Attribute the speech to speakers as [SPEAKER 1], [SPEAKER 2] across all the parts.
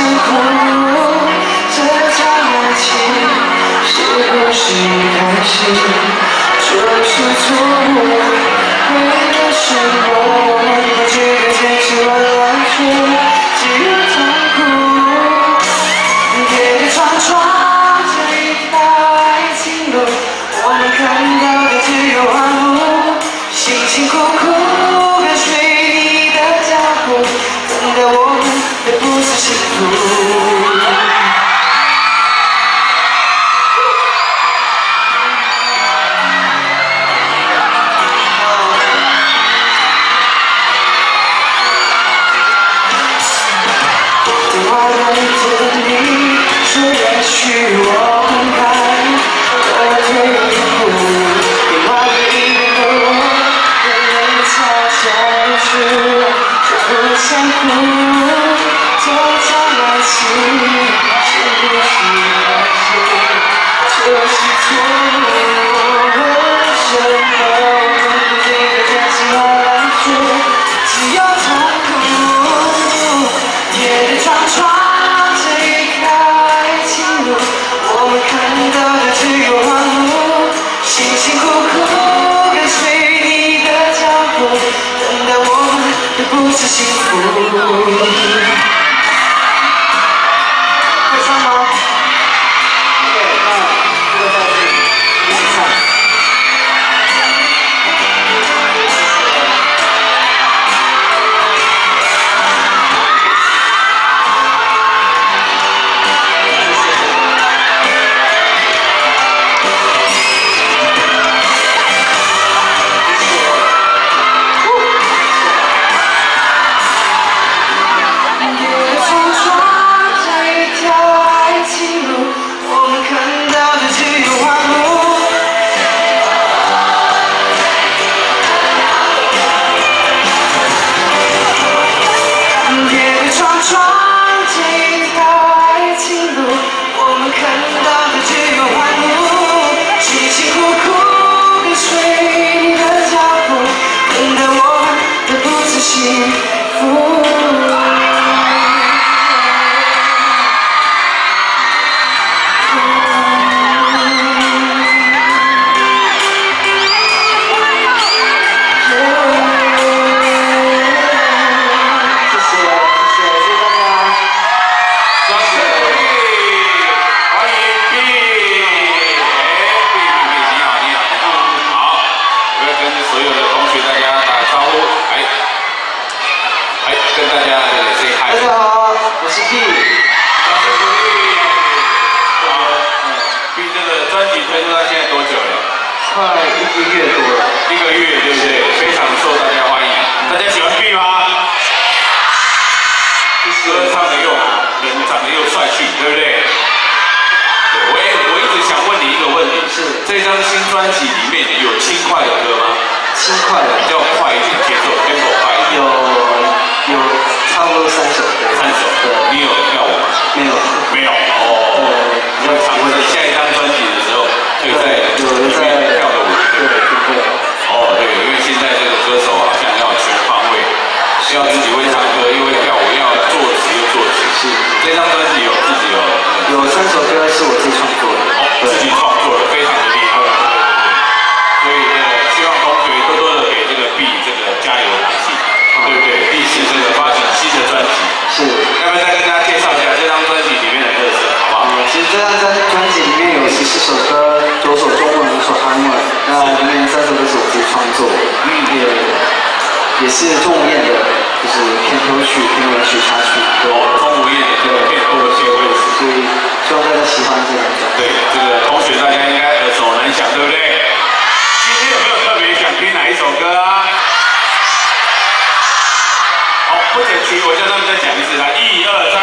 [SPEAKER 1] 苦，这场爱情是不是开心？这是错误，为了什么？把这个坚持完来说，只有痛苦。夜的长窗，这一条爱情路，我们看到的只有荒芜。辛辛苦苦跟随你的脚步，等待我们的不是幸福。不是幸福。会唱吗？对，那这个道具一起唱。快1个月多了，1个月对不对？非常受大家欢迎。大家喜欢 B 吗？歌唱的又好，人长得又帅气，对不对？对，我一直想问你一个问题，是这张新专辑里面有轻快的歌吗？轻快的，要快一点节奏 ，tempo 快一点。有差不多3首歌。3首。对。你有跳舞吗？没有。没有。哦。要尝试下一张专辑的时候，会在有人在跳的舞，对不对？哦，对，因为现在这个歌手好像要全方位，要自己会唱歌，又会跳舞，要作词又作曲。是。这张专辑自己有3首歌是我自己创作的。哦，自己创作的，非常的厉害。所以希望同学多多的给这个 B 这个加油打气，对不对？第4这个发行新的专辑。是。要不要再跟大家介绍一下这张专辑里面的特色，好不好？其实这张专辑里面有14首歌，9首中文，5首韩文。那里面3首歌是我自己创作，也是钟无艳的，就是片头曲、片尾曲、插曲。钟无艳的片头曲，所以希望大家喜欢这个。对，这个同学大家应该耳熟能详，对不对？今天有没有特别想听哪一首歌啊？好，不整齐，我叫他们再讲一次，来，1、2、3。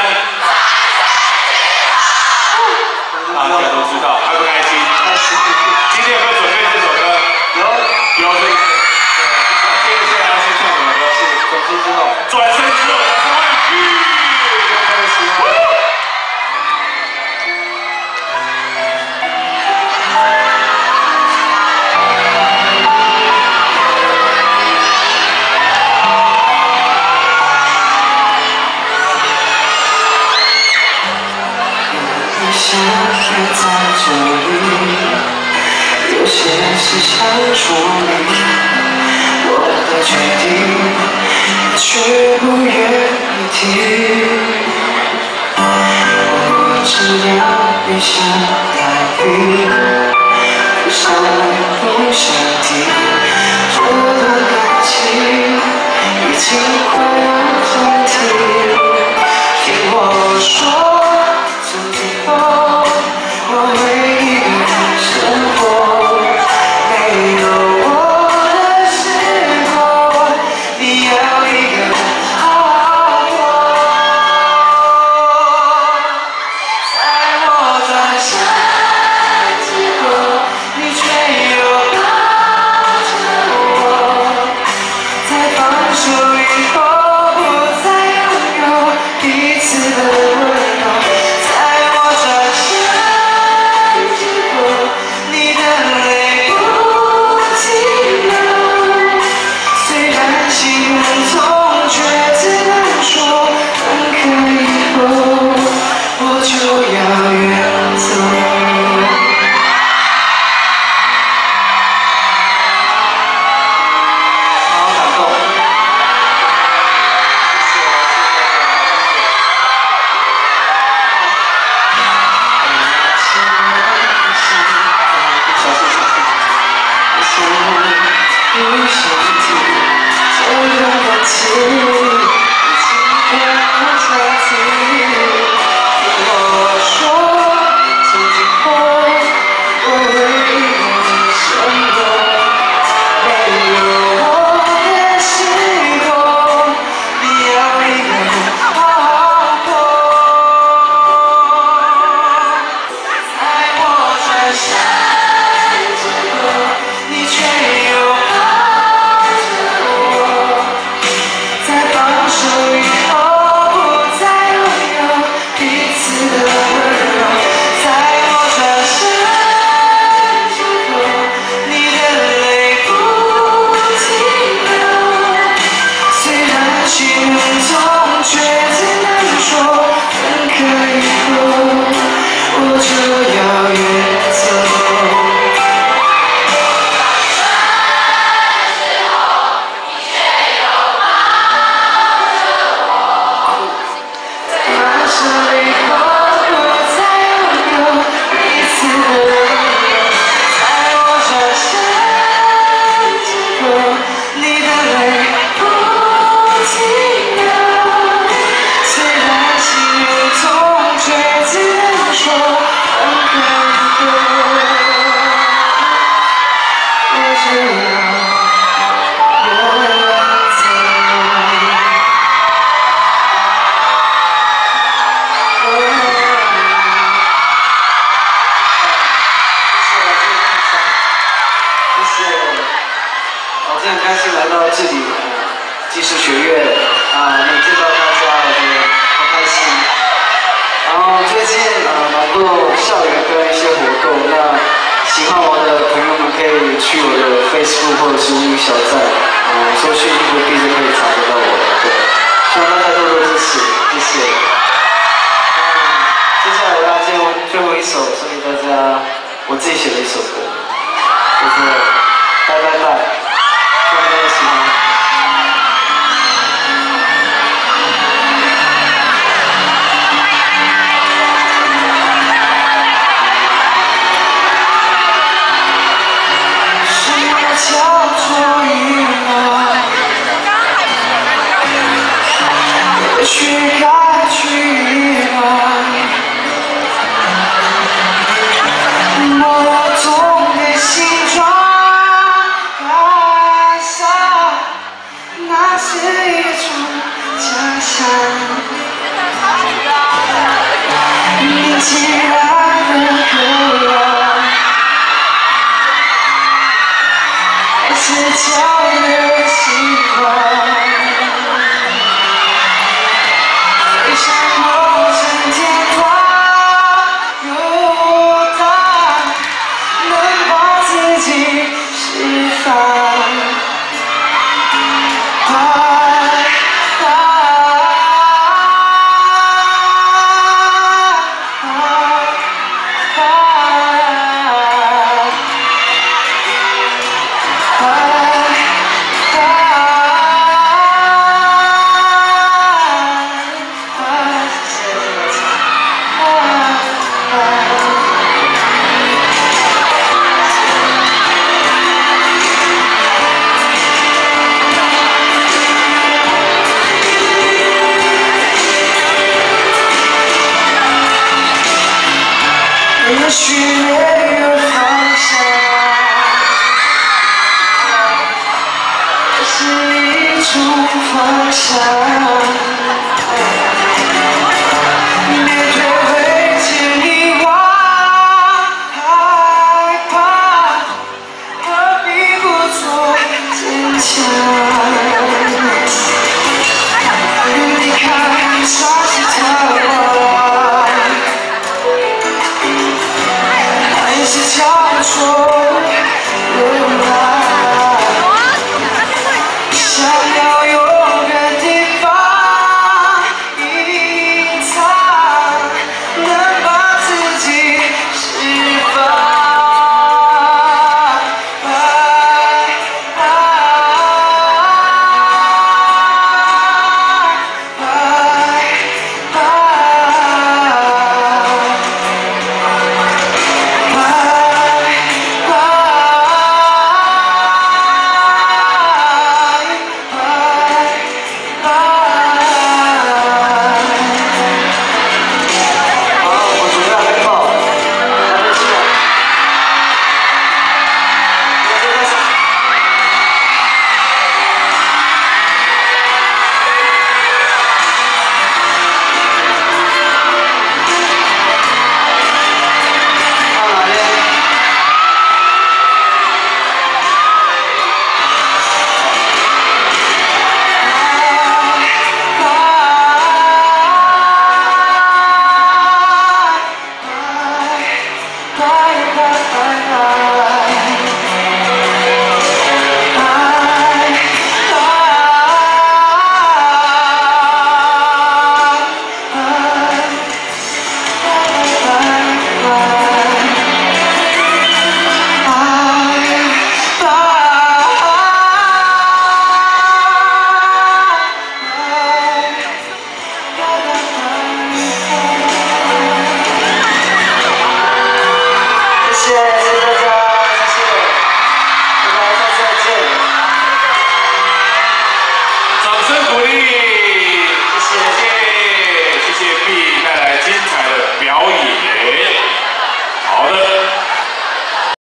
[SPEAKER 1] 大家都知道，开不开心？开心。今天有没有准备这首歌？有。接下来要先唱什么歌？是转身之后。
[SPEAKER 2] 相约在这里，有些事想说明，我的决定却不愿意听。我只要你想太平，不想问不想听，这段感情已经快要暂停。听我说。 Facebook 或者是无语小站，搜寻英国 B 就可以找得到我。对，希望大家多多支持，谢谢。接下来大家最后一首送给大家，我自己写的一首歌，就是《拜拜拜》，希望大家喜欢。 去该去吧，我总的形状爱上那是一种假象，你既然的渴望，还是叫人喜欢。 许没有方向，是一种方向。